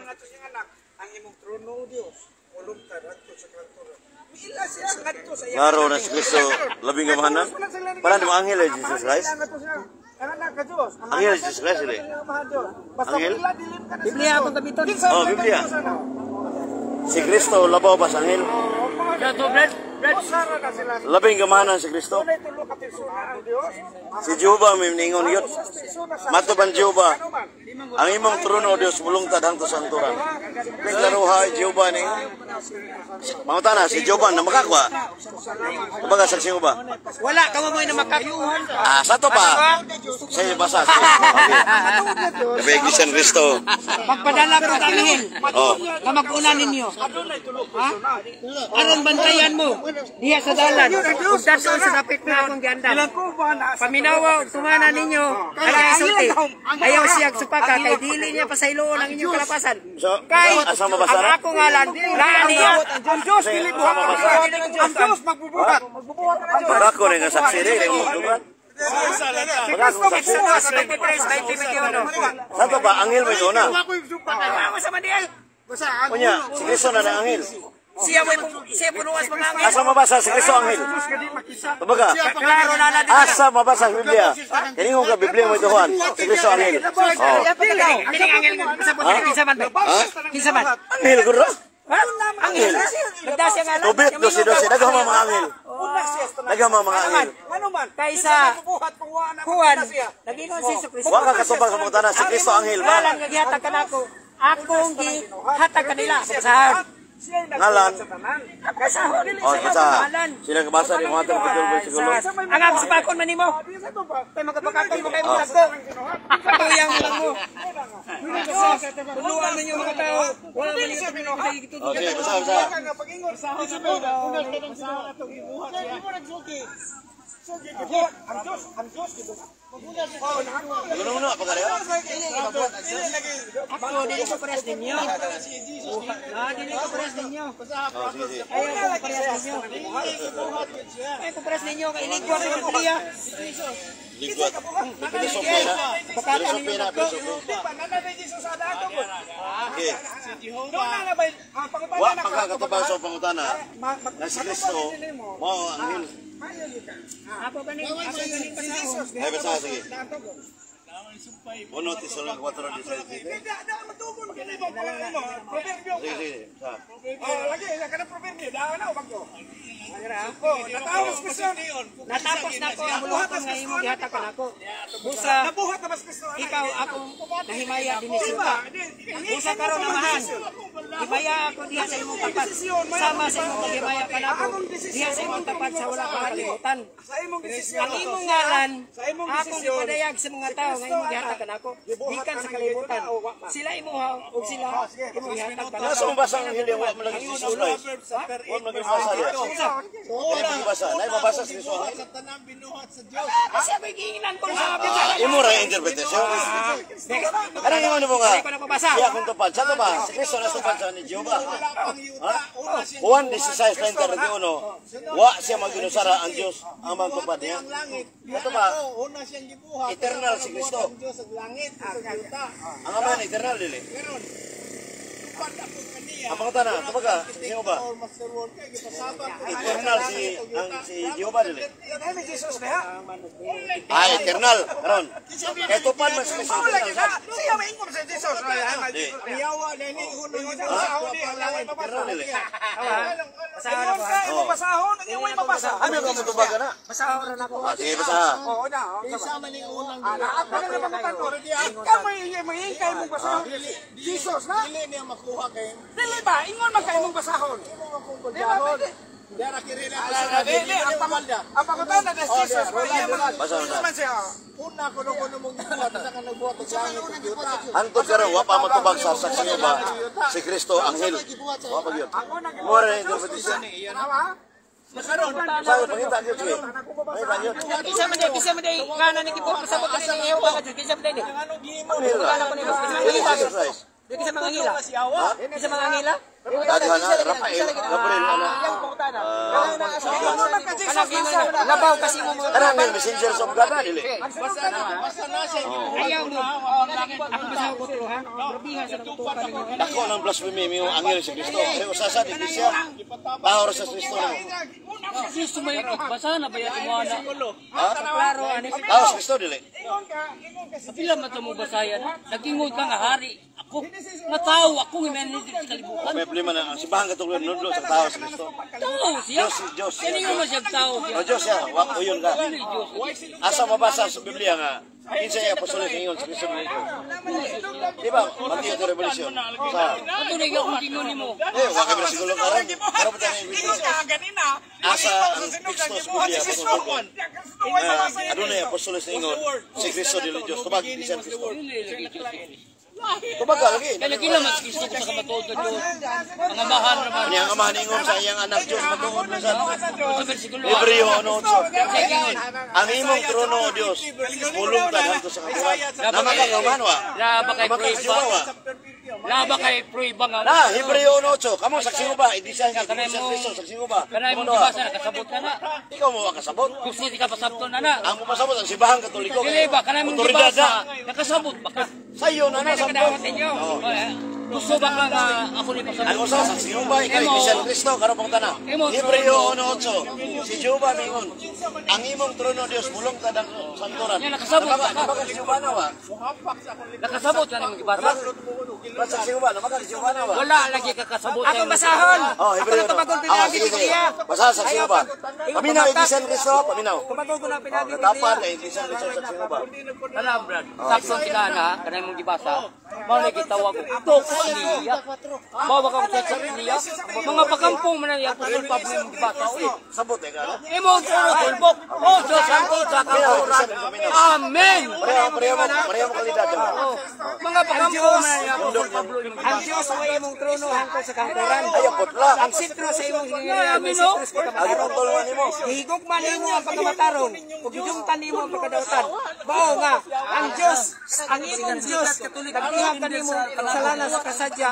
ato siyang anak, ang imong trono Dios, ulungtad adto sa kanturan. Ila siya adto sa Ngaro na si Kristo labing gamahanan. Para ni anghel ay Jesus Christ. Ang anak ka Dios. Anghel Jesus Christ ile. Anghel. Biblia akong gamiton. Oh, Biblia. Si Kristo labaw ba sa anghel? Labing gamahanan si Kristo. Si Jehovah may ningon yun. Matuban Jehovah. Ang imong trono Dios mulungtad hangtod sa hanturan. Naglaruha Jehovah ni. Mangutana si Jehovah na makakwa. Kumbaga saksi mo ba? Wala ka mo na makakuyuhan. Ah, sa to pa. Sa basa. Okay. Kabay San Kristo. Magpadala ko anghel. Oh. Na mag-una ninyo. Ha? Aron bantayan mo. Diya sa dalan. Ug dato sa dapit na akong giandam. Paminawa ug tumana ninyo. Kaya isulti. Ayaw siya supaka kay dili niya pasayloon ang inyong kalapasan. So, Kay asa mabasa ang na? ako ngalan niya. Ang Diyos dili buhat. Ang Diyos magbubuhat. Magbubuhat ang Diyos. Para ko rin ang saksi rin. Baka kung saksi. Sa to ba? Anghel mo yun na? Kunya, si Kristo na ng anghel. Siya punuwas mga anghel. Asa mabasa si Kristo anghel? Kumbaga, Klaro na na. asa mabasa sa Biblia? Kini ko ka Biblia mo ituhan. Si Kristo anghel. Oh. Kini anghel pasabot kinsa man ba? Kinsa man? Anghel guro? Anghel. Nagdas siya nga. Tubit, dosi-dosi. Nagama mga anghel. Nagama mga anghel. Kaysa Juan, nagingon si Jesucristo. Waka katubang sa mga tanan, si Kristo anghel ba? Ngalan naghatag kanako. Akong gihatag kanila sa basahan. Ngalan. Kasahon. Oh, basa. Sila kabasa ni mga tanan siguro. Ang ako sa bakon man nimo. Kay magpakakon mo kay mo ko. Katuyang lang mo. Tuluan ninyo mga tao. Wala man yung pinokay gitudo. Okay, basa. Pag-ingon sa ako sa atong gibuhat siya. Ang Diyos dito. Ano pagkari? Ako dili ko pares ninyo. Dili ko pares ninyo. Oh, sige. Ayaw ko pares ninyo. Ayaw ko pares ninyo kay lingwa ko ng Biblia. Lingkod. Filosofi na. Filosofi na. Okay. Wa makakatubang sa pangutana. Na si Kristo mo ang anghel. Ako ganing pasahon. Ay, basa, sige. 1 Tesalonica 4:16. Sige, sige. Natapos na ko ang buhaton nga imong gihatag kanako. Busa ikaw akong nahimaya dinhi sa busa karon amahan. Himaya ako diha sa imong tapat. Sama sa imong paghimaya kanako. Diha sa imong tapat sa wala kang kalibutan. Ang imong ngalan akong ipadayag sa mga tao nga imong gihatag kanako. Gikan sa kalibutan. Sila imuha ug sila imong gihatag kanako. Nasa mabasa ang anghel yung wala lagi Jesus Christ. Wala lagi mabasa niya. Ay, mabasa. Nay, mabasa si Kristo anghel. Kasi ako giingnan ko sa Biblia. Imo ra interpretasyon. Ano yung ano mo nga? Siya kung tupad. Sa ba? Si Kristo na tupad sa ni Jehovah. Juan 16:31. Wa siya maginusara ang Diyos ang magtupad niya. Ito ba? Eternal si Kristo. Ang ama eternal dili. Ang mga tanan, kumbaga, si Jehovah. Eternal si Jehovah dili. Eternal. Karon. Kay tupad man si Kristo. Siya may ingkong sa Jesus. Eternal dili. Basahon, yung may mabasa. Ano ka mo tubag na? Basahon na ako. Sige, basa. Oo na. Isa man yung unang ako na naman makantor. Ikaw may ingkay mong basahon. Jesus na? Dili niya makuha kay. Dili ba? Ingon man kayo mong basahon. Dara kirila Ang pangutan na Jesus. Basa. una kuno mong gibuhat sa kanang buhat og langit ug yuta. Hantod karon wa pa matubag sa saksi niya ba si Kristo anghel. Wa pa gyud. Mo ra interpretation. Nakaroon. Sa pangita gyud sige. Ay banyo. Kisa man ngana ni gibuhat pasabot ni Jehovah ka kisa man ni. Anghel ra. Jesus Christ. Di kasi mga ngila. Di kasi mga ngila. Daghan na Rafael, Gabriel ana. Labaw kasi mo mga Ana may messenger sa gana dili. ayaw mo. Ako basa ko tuhan. Probiha sa tutukan ninyo. Dako ng blasphemy mi ang angel si Kristo. Ay usasa di siya. Bahor sa Kristo na. Kristo may basa na ba yan mo ana? Klaro ani. Bahor sa Kristo dili. Pila man mo basayan? Nagingod ka nga hari. Ako nga tao ako himenid sa kalibutan. May problema na ang simbahan katulad nudlo sa tao sa Kristo. Tao siya. Diyos. Kani nga masyag tao siya. O Diyos siya, wa uyon ka. Asa mabasa sa Biblia nga kinsa ay apostoles ngayon sa Kristo nito. Di ba? Matthew the Revelation. Sa Patuloy ka kung gingon nimo. wa ka bersikulo karon. Pero pata ni Biblia. Asa ang teksto sa Biblia patungkol. Adunay apostoles ngayon si Kristo dili Diyos. Tubag di siya Kristo. Tubag lagi. Kaya kila mas Kristo ko sa kamatuod na Diyos. Ang amahan naman. Ani ang amahan ingon sa iyang anak Diyos matuod na sa Sa versikulo. Hebreo 8:8. Sa gingon. Ang imong trono o Diyos, mulungtad hanto sa katuran. Namakagaman wa. Laba kay Namakagaman Proiba. wa. Laba kay Proiba nga. Na, Hebreo 8. Kamu saksi mo ba? Edisan ka Kristo, saksi mo ba? Kanay mo gibasa nakasabot ka na. Ikaw mo kasabot. Kung hindi ka pasabton na na. Ang pasabot ang simbahan katoliko. Dili ba kanay mo Otoridad gibasa na. nakasabot ba ka? Sayo na sabot. Kadawat ninyo. Gusto ba ka nga ako ni pasabot? Ang usa saksi mo ba? Ikaw edisan Kristo karon pang tanan. Hebreo 8. Si Jehova mingon. Ang imong trono Dios mulungtad ang santuran. Yan, nakasabot ba ka? Nabaga si Jehova na wa. Nakasabot ka nang gibasa. Saksi mo ba? Nabaga si Jehova na wa. Wala lagi ka kasabot. Ako basahon. Oh, Hebreo. Ako tumagol pinagi Sige, ko sige. niya. Basa saksi mo ba? Paminaw edisan Kristo, paminaw. Tumagol ko na pinagi ko Dapat niya. ay edisan Kristo saksi mo ba? Wala brad. Sakson sila na kanay mong gibasa. Mao na gitawag ko niya. Bawa ka sa niya. Mga pakampong man ang apostol Pablo mong gibasa. Sabot ka. Imo trono tulbok. Oh Dios santo sa kauran. Amen. Pareho mo kalidad. Mga pakampong man ang apostol Pablo mong Ang gibasa. Diyos ay imong trono hangtod sa kantoran. Ayaw putla. Ang sitro sa imong hinginayan, sitro sa Ayaw kamataron. putol nimo. Higog man nimo ang pagkamataron, ug higugtan nimo ang pagkadautan. Bao nga, ang Diyos, ang imong Diyos, nagdihang kanimo kasalanan sa kasadya,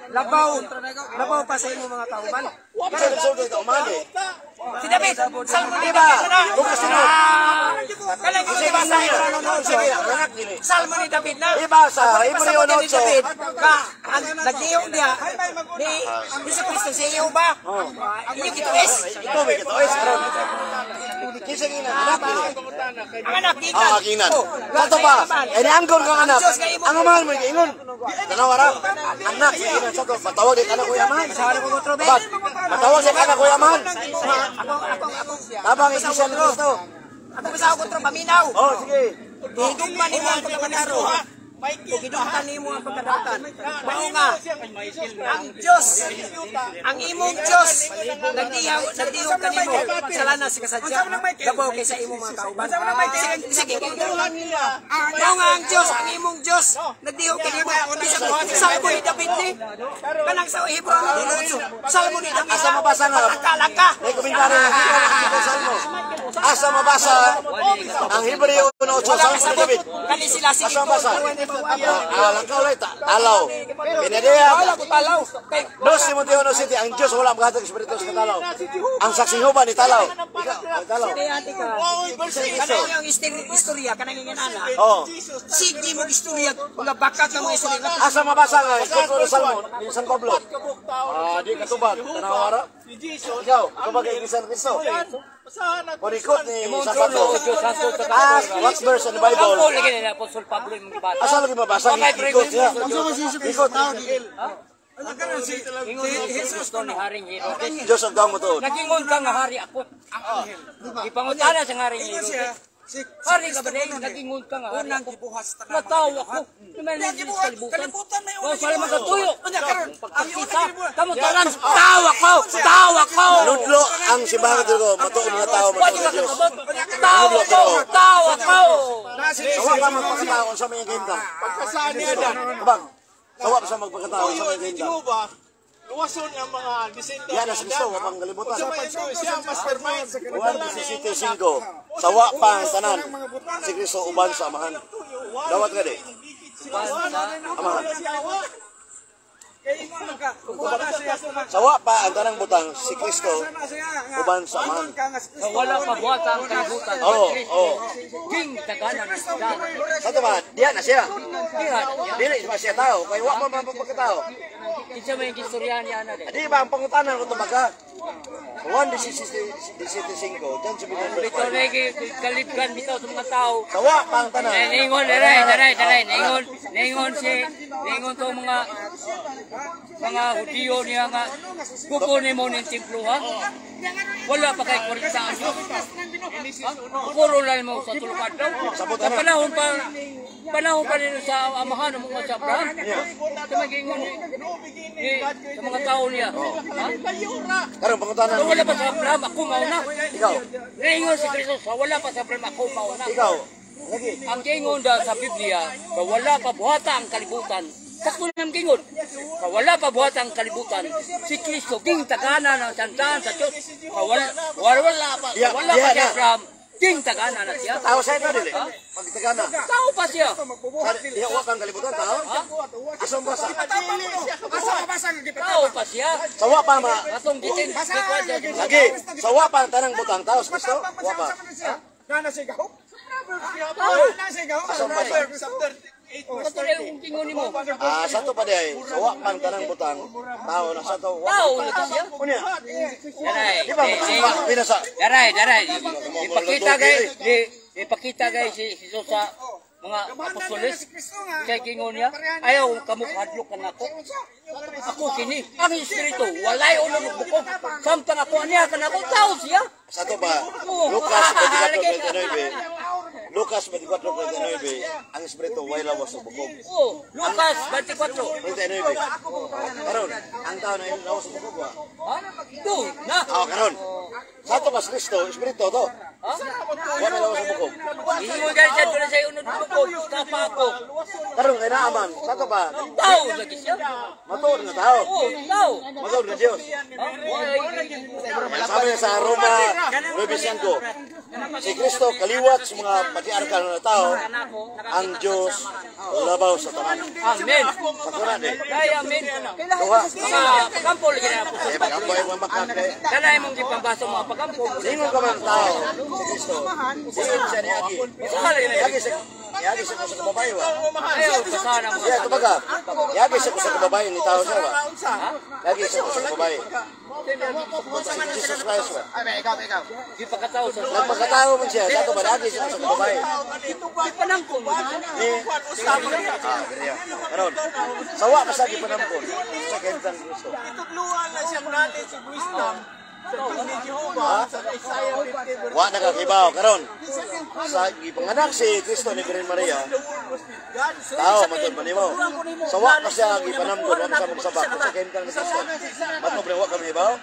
labaw pa sa imong mga kauban. Isa resulta ito umali. Si David, salmo ni Diba? David na. Bukas sunod. Kailan ko si Basa Sige, anak dili. salmo ni David na. Iba sa Hebreo Pasabot ni 8. David, ka, nagdihong niya, ni Jesu Cristo sa iyo ba? Iyo kituis. Ito may kito. Ay, karon. Kisa gina anak dili. Ang anak, gikan. Ah, kinan. Kato pa. Ini angkor kang anak. Ang amahan mo ingon. Tanawara. Anak sige sa to. Patawag di kana ko yaman. Sabi ko kontrobe. Bag. Patawag di kana ko yaman. Ako. Tabang edisan Kristo. Ako bisa ako kontrobe paminaw. Oh, sige. Higog man nimo ang pagkamataro. Higugtan nimo ang pagkadautan. Bao nga, ang Diyos, ang imong Diyos, nagdihog ka nimo, kasalanan sa kasadya, labaw kay sa imong mga kauban. Sige, bao nga ang Diyos, ang imong Diyos, nagdihog ka nimo, salmo ni David ni, kanang sa Hebreo 8, salmo ni David. Asa mabasa nga? Kalaka. May komentaryo sa Salmo. Asa mabasa ang Hebreo 8 Salmo ni David. Kani sila sige Asa ko. mabasa? Langkaw ulit. Talaw. Pinadea. Talaw. Kay 2 Timoteo 1:7 ang Diyos wala maghatag espiritu sa talaw. Ang saksi Jehova ni talaw. Ikaw, ang talaw. kanang yung istorya kanang yung ana. Oh. Sige mo istorya mga bakat ng mga istorya. Asa mabasa nga ikot sa Salmo ni San Pablo. Di katubag tanawara. Ikaw, kumbaga Iglesia ni Cristo. Kurikot ni San Pablo. What verse in the Bible? Ako lagi na apostol Pablo mong gibasa. Asa lagi mabasa ikot siya. Ikot. Jesus to ni Haring Herodes. Diyos ang daw mo to. Nagingon ka nga hari ako. Ipangutana sa Haring Herodes. Hari ka ba na nagingon ka nga hari ako. Natawa ko. Naman yung kalibutan. Kung saan magkatuyo. Pagkakita. Kamutangan. Tawa ko. Nudlo ang simbahan ko matuon nga tao mo Pwede sa ka Diyos. kabot. Tawa ko. Sawa ka magpakatao sa mga game ka. Kabag. Sawa sa magpakatao sa mga game ka. Luwason ang mga descendant. Yan ang Kristo, wapang kalibutan. Siya mastermind. 1:17:5. Sawa pa ang tanan. Si Kristo uban sa amahan. Dawat ka di. Amahan. Sawa pa ang tanang butang si Kristo uban sa man. Sa wala pa buhat ang kalibutan. Oo, oo. King tagana ng isdan. Sato ba, diya na siya. Diyan. Dili ba siya tao? Kaya wa pa pagkatao. Isa may istorya niya na din. Di ba ang pangutanan ko tumaga? Juan 17:5, dyan sa binang verse Bitaw 5. na kalibgan bitaw sa mga tao. Sawa pa ang tanan. Ningon, daray. Ningon to mga Hudiyo niya nga kukunin mo ng templo ha. Wala pa kay 40 anyos. Puro lang mo sa tulupad daw. Sa panahon pa rin sa amahan ng mga sa Abraham. Sa mag-ingon sa mga tao niya. Ha? Karong pangutanan. Sa wala pa sa Abraham, ako mauna. Ikaw. Ningon si Kristo, sa wala pa sa Abraham, ako mauna. Ikaw. Lagi. Ang gingon daw sa Biblia, sa wala pa buhata ang kalibutan. Sakto ng gingon. Sa wala pa buhata ang kalibutan, si Kristo king tagana ng sandahan sa Diyos. Sa wala pa si Abraham, king tagana na siya. Tao sa ito dili. Magtagana. Tao pa siya. Iya wa pang kalibutan tao. Asam basa. Tao pa siya. Sawa pa ma. Atong gitin. Lagi. Sawa pa ang tanang butang tao sa Kristo. Wa pa. Asam basa. Ito na yung gingon mo. Sato pa day. Sawa pa ang tanang butang tao na sato. Tao lagi siya. Unya. Daray. Di ba? Binasa. Daray. Ipakita guys si Jesus sa mga apostoles. Kaya gingon niya, ayaw kamukhadlok ka na ako. Ako kini, ang Espiritu, walay ulo ng buko. Samtang ako aniya ka na ako, tao siya. Sato pa. Lucas 24:29. Ang Espiritu way lawas sa bukog. Oh, Lucas 24. 29. Karon, ang tao na lawas sa bukog ba? Ha? Doon na. Karon. Sato pa Kristo, Espiritu to. Ha? Wala lawas sa bukog. Hindi mo dahil siya doon sa unod ng buko. Kapa ako. Karon kay naaman, sato pa. Tao lagi siya. Matuod na tao. Oh, tao. Matuod na Dios. Ha? Sabi niya sa Roma 9:5, si Kristo kaliwat sa mga patriarkal na tao, ang Diyos labaw sa tanan. Amen. Sakura di. Kaya amen. Kuha. Mga pagampol lagi na po. Pagkampo ay mamakake. Kanay mong gipambasa mga pagampol. Singon ka man tao, si Kristo. Singon siya ni Agi. Yagi siya ko sa kababayo ba? Ayaw, kasana mo. Yeah, tumaga. Yagi siya ko sa kababayo ni tao siya ba? Yagi siya ko sa kababayo. Jesus Christ ba? Di pa katao sa Nagpagkatao man siya, sato ba yagi siya ko sa kababayo? di panangkon. Karon, sawa pa sa gipanampon sa kentang Kristo. Itugluan na siyang knowledge of wisdom. Ni Jehovah sa Isaiah 50. Wa nakakibaw karon. Sa gipanganak si Kristo ni Virgen Maria, tao matod manimo. Sawa pa siya gipanampon wa sa magsabak sa kentang ni Kristo. Matod pre wa kami baw.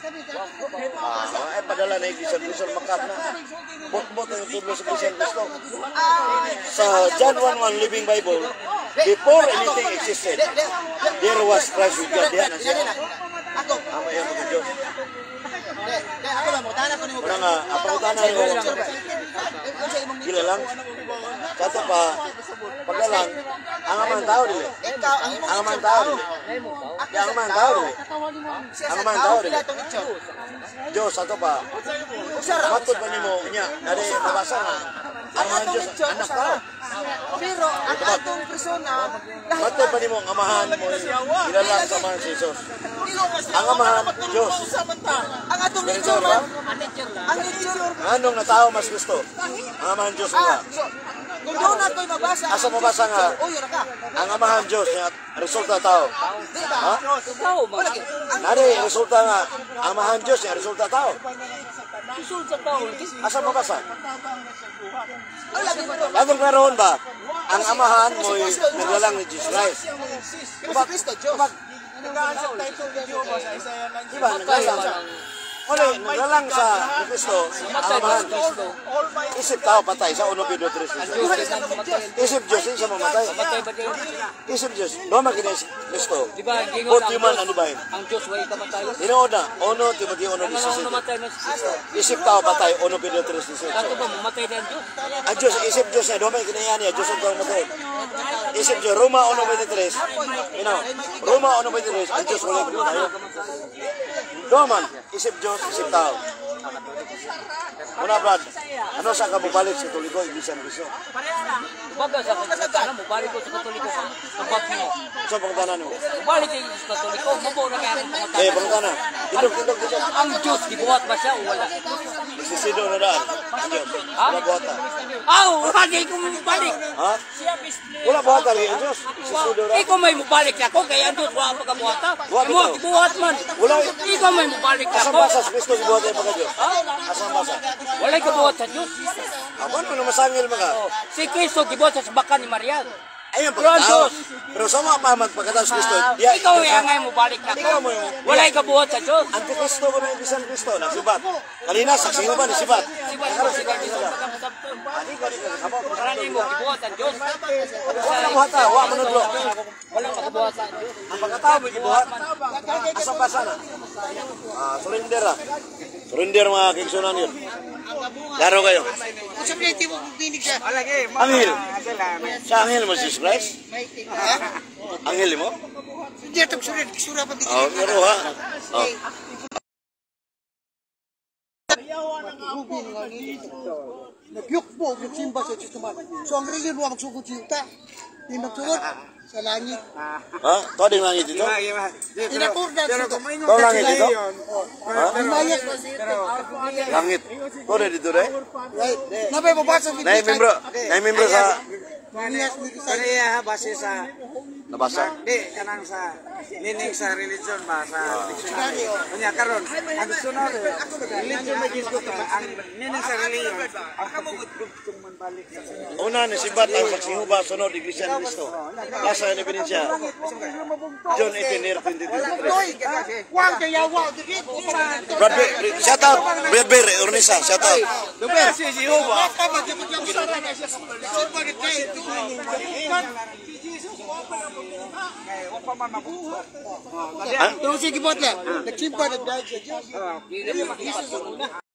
Ay padala na iglesia makat na. Bot ang tublo sa Iglesia Kristo. Sa John 1:1 Living Bible, before anything existed, there was Christ with God. Diyan na siya. Ako. Amaya mo Diyos. Ako lang mo tanan ko nimo. Wala nga, ang pangutanan ko. Gila lang. Sato pa, paglalang, ang amang tao dili. Ikaw ang Ang amang tao dili. Ang amang tao dili. Ang amang tao dili. Diyos, sato pa. Matod pa nimo niya, nari nabasa nga. Ang mga Diyos, anak tao. Pero ang atong persona, Matod pa nimo ang amahan mo. Gilalang sa mga Jesus. Ang amahan, Diyos. ang atong Ganito nature, ba? ang nature. Anong natao mas gusto? Ang amahan Diyos nga. Kung doon nato'y mabasa, Asa mabasa nga, uy, yun ka. ang amahan Diyos nga resulta tao. Di ba? Ha? Tao man. Nari, resulta nga, ang amahan Diyos nga resulta tao. Isul sa tao lagi. Asa mabasa? Ang lagi mo doon. Anong naroon ba? Ang amahan mo'y naglalang ni Jesus Christ. Pero si Kristo, Diyos. Nag-aansap tayo ni Jehovah sa Isaiah 9. Diba? Naglalang sa... Uli, naglalang sa ni Kristo, ang amahan. Isip tao patay sa 1 Pedro 3:16. Isip Diyos, siya mamatay. Matay ba din? Isip Diyos, doon makinig si Kristo. Di ba gingon Both human and divine. ang Diyos way kamatay. Tinood na, 1 Timothy Ano 1:17. namatay na si Kristo? Isip tao patay, 1 Pedro 3:16. Kato ba mamatay na ang Diyos? Ang Diyos, isip Diyos niya, doon may kinayaan niya, Diyos ang tawang matay. isip Diyos, Roma 1:23. Roma 1:23, ang Diyos wala ko tayo. Doman, isip Diyos, isip tao. Una, Brad, ano sa kabubalik sa Katoliko, Iglesia ni Cristo? Baga sa katoliko, mubalik ko sa katoliko sa tubag mo. So, pangutanan mo. Mubalik ko sa katoliko, mabuo na kaya akong pangutanan. Pangutanan. Tindog. Ang Diyos, gibuhat ba siya o wala? Sisido na daan. Ang Diyos. Wala buhata. Hindi ko mubalik. Ha? Wala buhata rin ang Diyos. Sisido na. Ikaw may mubalik ako, kaya ang Diyos wala pagkabuhata. Gibuhat man. Wala. Ikaw may mubalik ako. Asang basa sa Kristo gibuhat ay pagka-Diyos? Asang basa? Wala kabuhat sa Diyos. Ano na masangil mga? Si Kristo gibuhat sa baka ni Maria. Ayun, pagkatao. Pero sa mga paman pagkatao sa Kristo, ikaw ay angay mo balik na ko. Wala kabuhat sa Diyos. Antikristo ko na Iglesia ni Cristo, nasibat. Kanina, saksi mo ba ni sibat? Sibat. Karani mo, gibuhat sa Diyos. Wala buhat ha, wala manudlo. Wala kabuhat sa Diyos. Ang pagkatao mo gibuhat. Asang basa na? Surrender ha. Surrender mga kiksunan yun. Laro kayo. Anghel. Sa anghel mo, Jesus Christ? Anghel mo? Oo, laro ha. Nagyukbo, nagsimba sa Diyos naman. So ang reliyon mo magsugod siya, di magsurod sa langit. Ha? Ito din langit ito? Inakurdan sa Ito langit ito? Mayat. Langit. Ito na dito rin? Nabay mabasa sa Naimembro sa... Kaya base sa Nabasa? kanang sa meaning sa religion ba sa dictionary. Kunya karon ang sunod religion may gisgot ang meaning sa religion ang pagtugtong man balik sa Una ni sibat ang pagsihuba sunod Iglesia ni Cristo. Lasa ni ebidensya. John 18:23. Wang kaya wang Brad Bear, shout out. Brad Bear, Ornisa, shout out. Lupa si Jehovah. Terus sige bot lang. Nagsimba nagdahil sa Diyos.